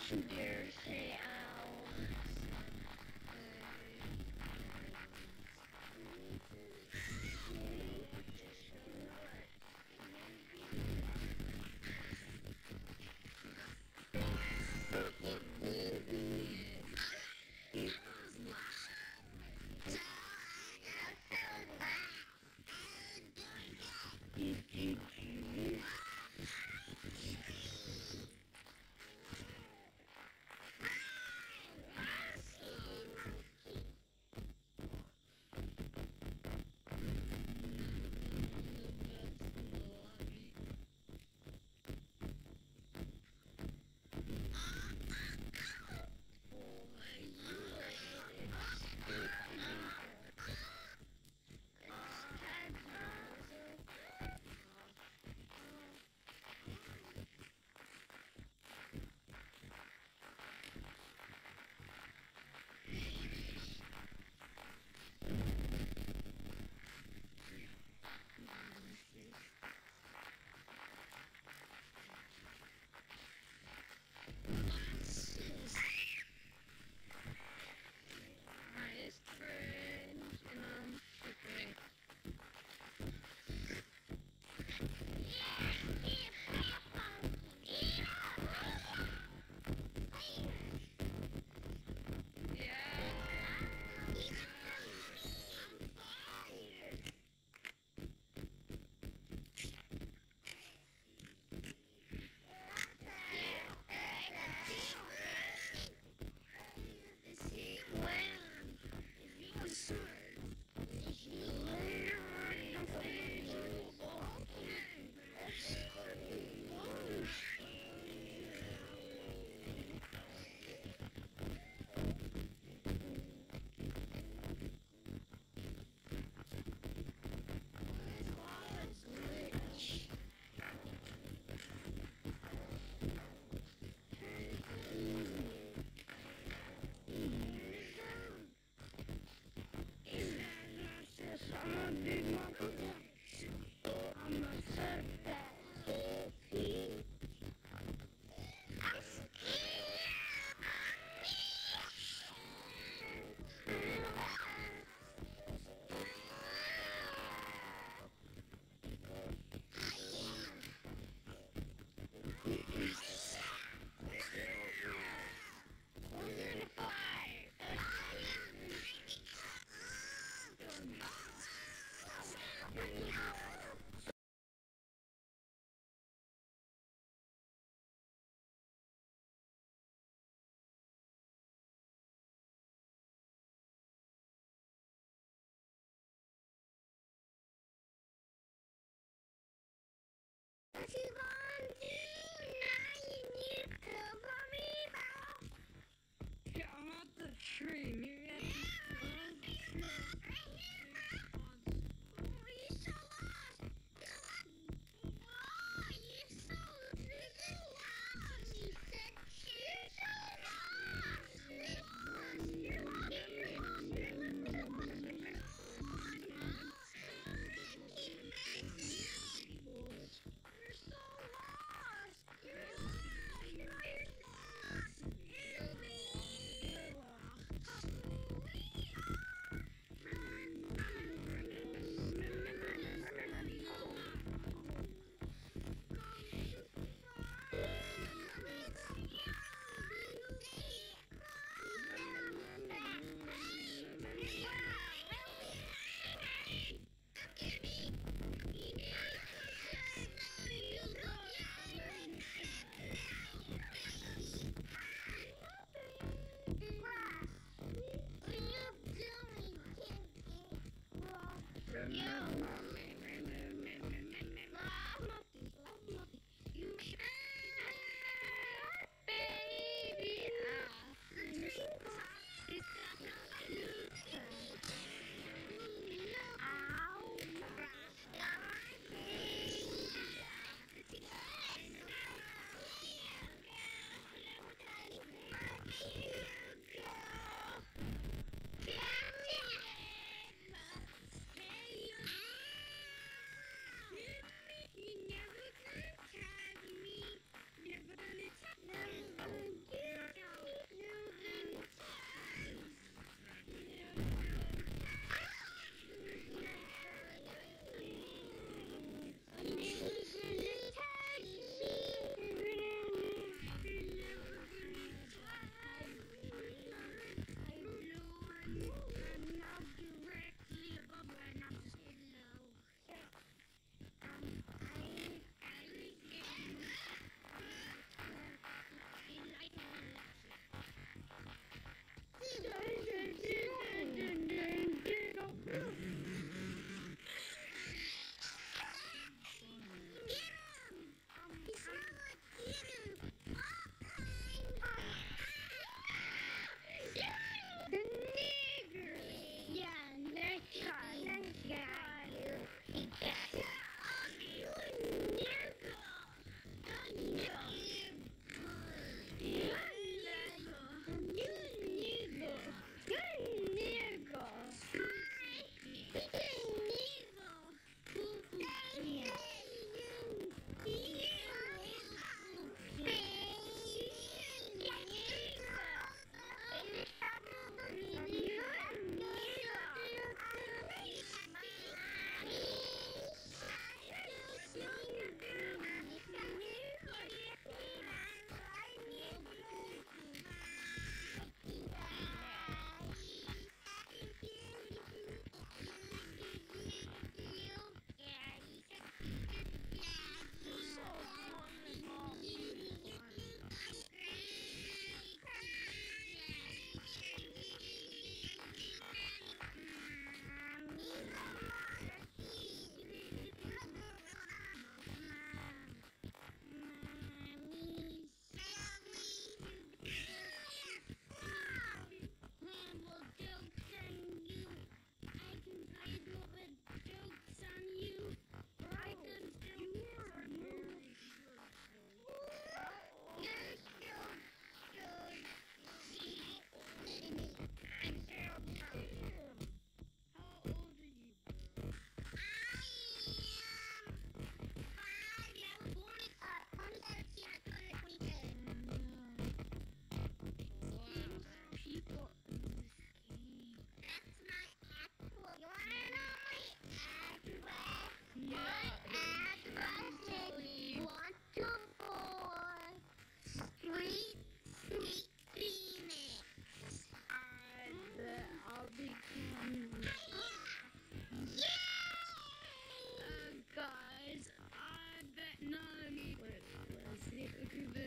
Dare say ow.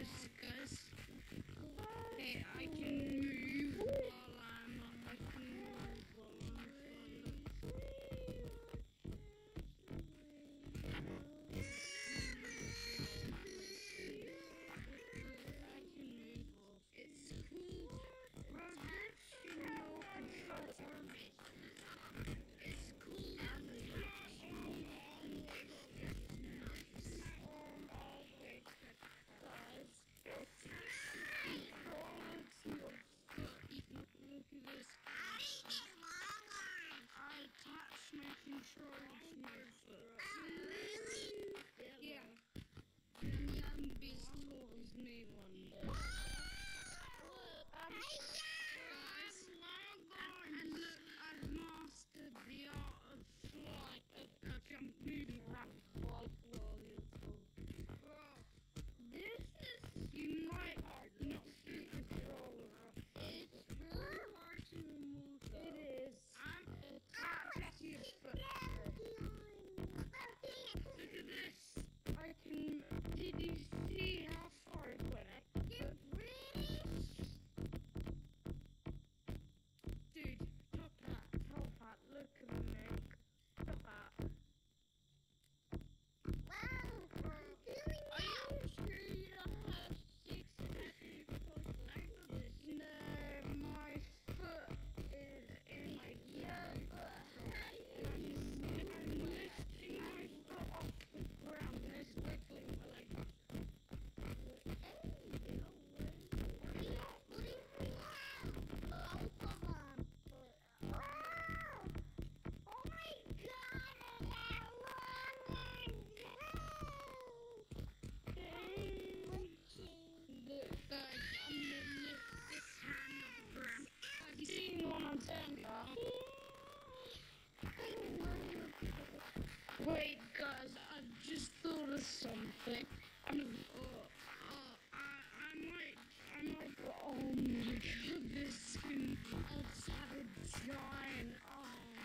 this, guys. Hey, I can move while I'm on. I can move while I'm It's called rotational control orbit. It's called Look at this. I attach my controller to my foot. Yeah. And young beast towards me one day. Guys, and look, I've mastered the art of flight. I can move around quite well, this is, you might not see the controller. It's really hard to remove. It is. I'm attached to your foot. Look at this. I can. Did you see how far it went? Dude, top hat, look at me. Top hat. Are you sure you don't have 6 tattoos like this? No, my foot is in my yoga. I'm lifting my foot off the ground and it's wiggling my leg. Guys, I'm gonna lift this hand off the ground. Have you seen what I'm saying, y'all? Wait, guys, I just thought of something. I might go, oh my god, this can also have a giant arm.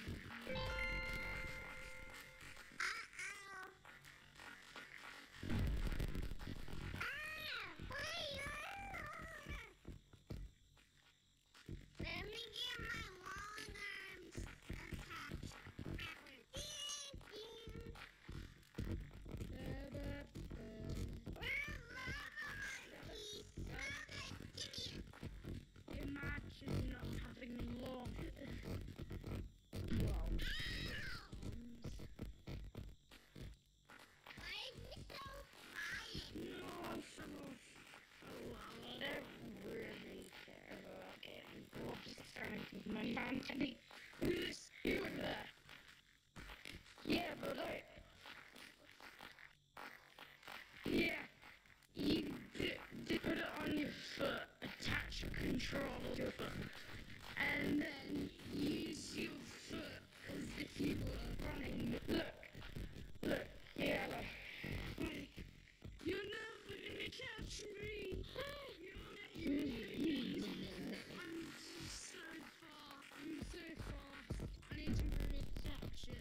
Let me get my long arms attached. Imagine not having long arms. No, I'm sort of. Oh, well, I don't really care about getting bored starting with my mountain. Who's doing that? Yeah, but yeah, you put it on your foot, attach a controller to your foot, and then use your foot as if you were running. Look, yeah, like, you're never gonna catch me. I'm so fast. I need to really catch it.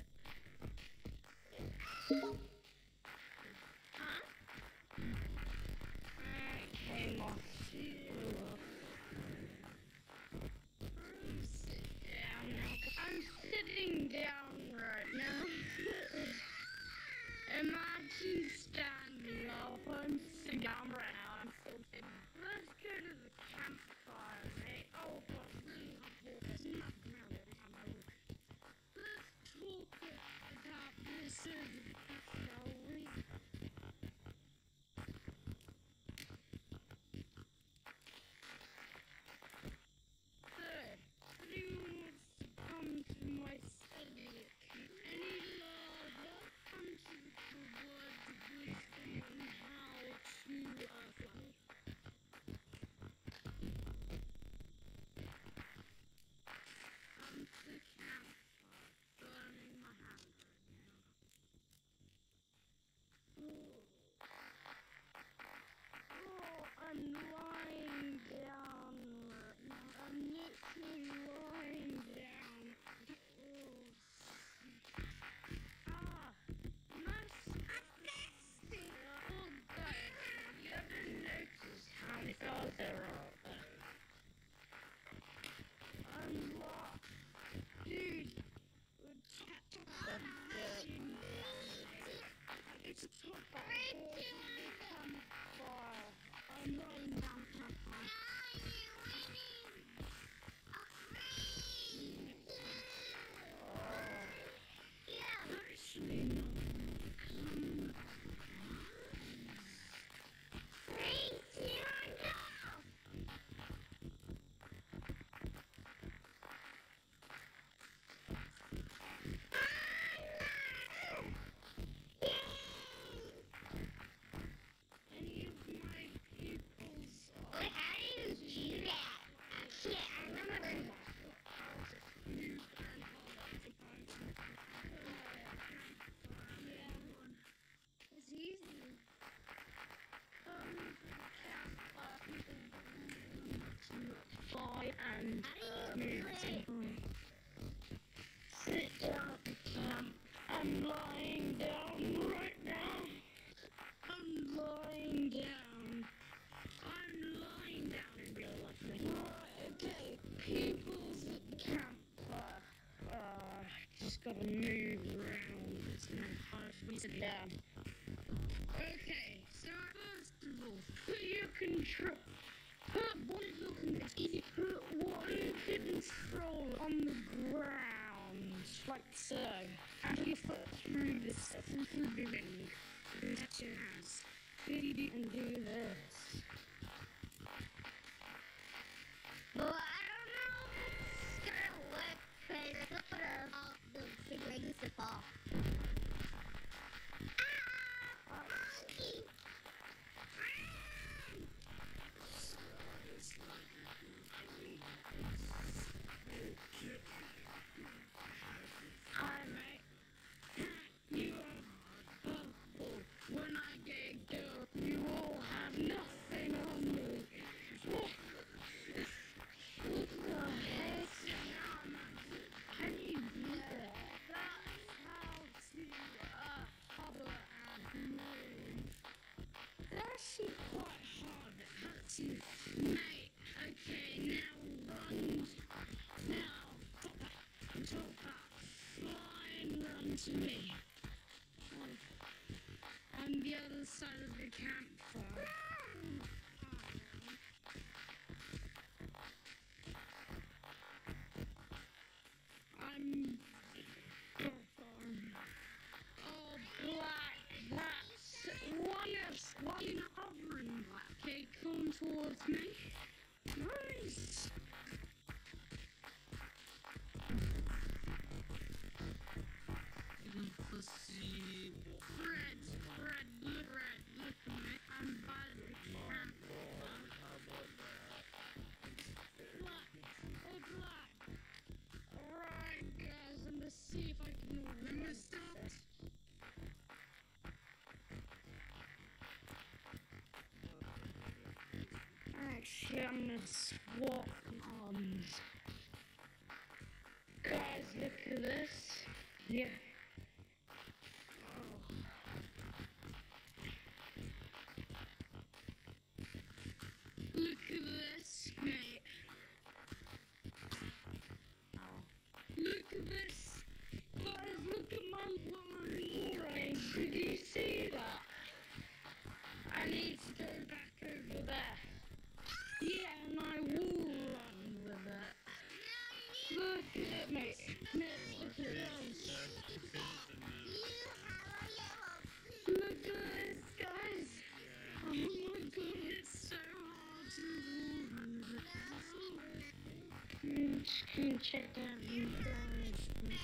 Huh? Okay, I'm sitting down right now. Imagine standing up. I'm sitting down right now. I'm sitting. Let's go to the campfire, mate. Oh, but let's talk about this, shall we? Anyone wants to come to my study? Any love? Come to the word of wisdom on how to scars there are. Dude, it's a top campfire. I'm lying down campfire. Actually, no. Any of my pupils are It's easy. fly and How do you do it? sit down at the camp. I'm lying down right now. I'm lying down. I'm lying down in real life. Right, okay. People's at the campfire. Just gotta move around. It's not hard for me to sit down. Okay, so first of all, put your control. Put one control on the ground, like so, and you foot through the central ring. Touch your hands. And do this. Well, I don't know if it's gonna work because I thought about the rings to fall. Monkey! Hi, mate. You are purple. When I get dark, you all have nothing on me. What the heck? Can you do that? That's how to hover and move. They're actually quite hard. That's you. Mate, okay, now run. Now, top up. Fly and run to me. On the other side of the campfire. I'm oh, black. That's why are you not hovering, black? Okay, come towards me. Nice. Red, look at me. I'm by the campfire. Black, oh black. Alright guys, I'm gonna see if I can remember stuff. Actually, I'm gonna swap arms. Guys, look at this. Yeah. Look at this, mate. Look at this. Guys, look at my line. Did you see that? I need to go back over there. Yeah, and I will run with it. Look at me. Look at this. Look at this, guys. Oh my god, it's so hard to run with it. Can you check out you guys?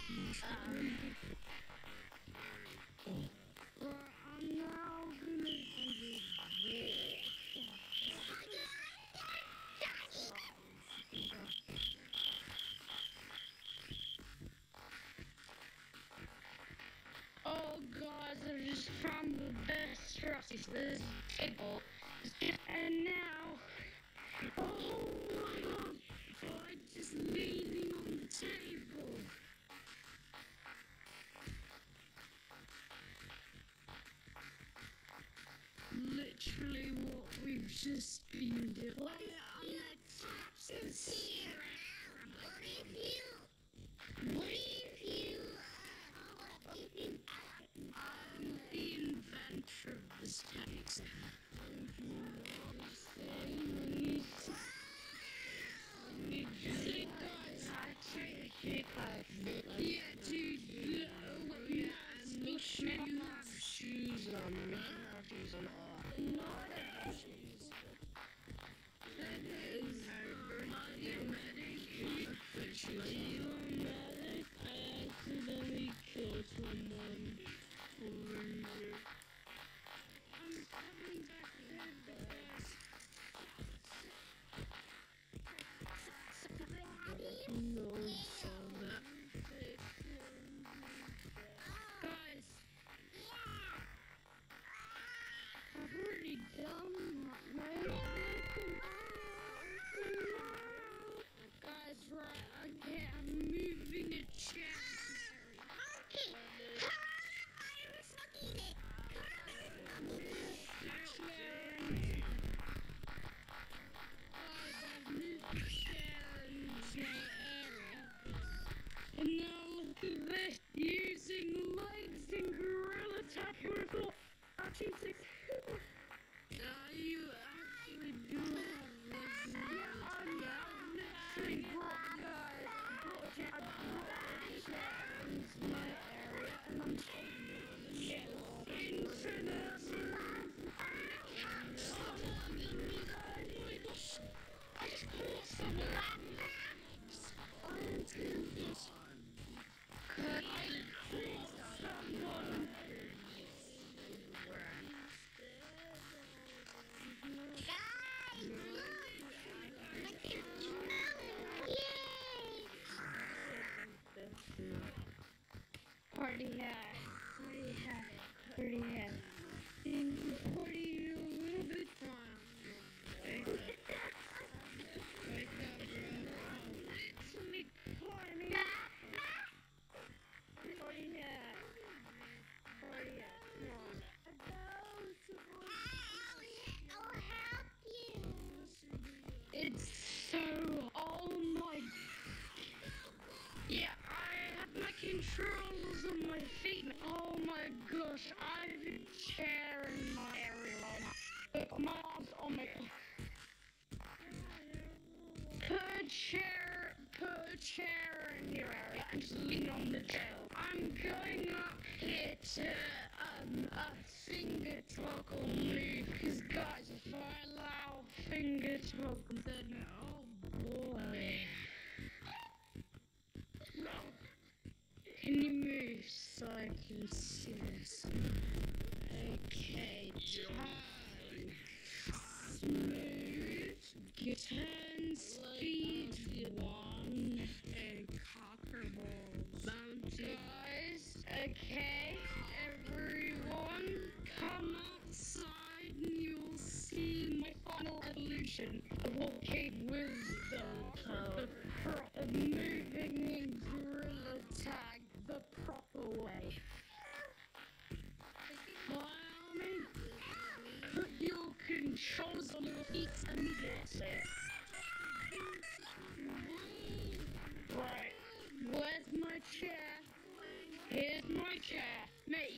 I'm now gonna do this. Oh guys, I just found the best strategy for this table. And now, oh my god, I'm just leaning on the table. Literally what we I've just been doing. What if you, I'm the inventor of this technique. Yeah, dude, make sure you have shoes on. Not shoes. That is officially medic. I accidentally killed someone over here. I'm coming back there. No, saw that. Guys, I've already done my guys, right, okay, I'm moving a chair. And now look at this, using legs and gorilla tap rifle. You actually do have legs. Yeah, I'm literally brought guys. I brought into my area and I'm taking Party hat. Party hat. Party a little bit fun. Wake up, bro. It's me, party hat. Party hat. Party hat. I'll help you. It's so, oh my, yeah, I have my controls on my feet, and oh my gosh, I have a chair in my area right now. Look, my arms, oh my god. Put a chair in your area and just lean on the chair. I'm going up here to, finger toggle move, because guys, if I allow finger toggle, then oh boy. Can you move so I can see this? Okay, time. Smooth. Get hand speed. One. And cocker balls. Bounce. Guys, okay. Everyone, come outside and you'll see my final evolution. A walking wisdom. Moving in gorilla tag the proper way. Wyoming, put your controls on your feet immediately. Right, where's my chair? Here's my chair. Mate.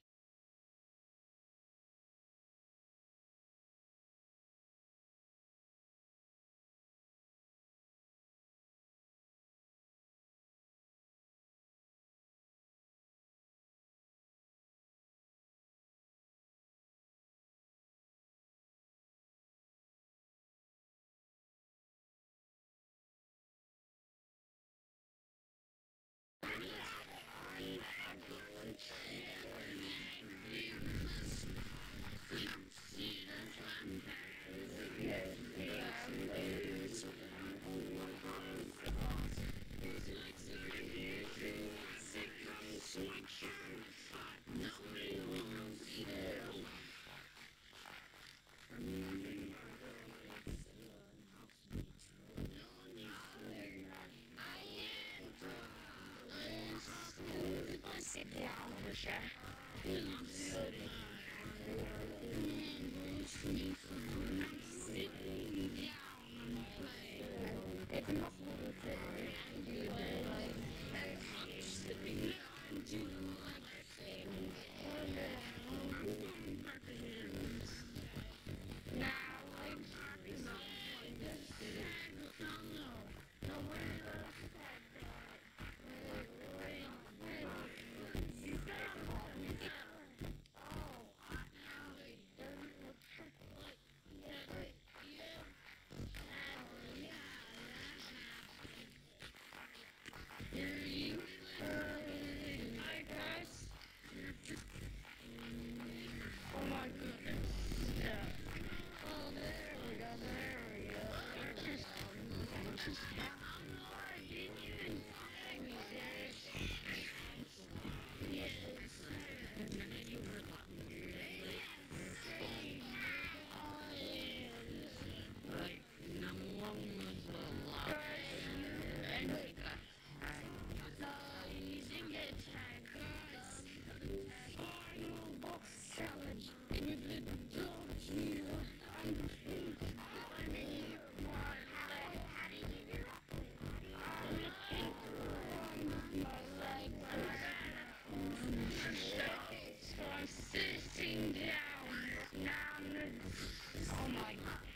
Oh my god.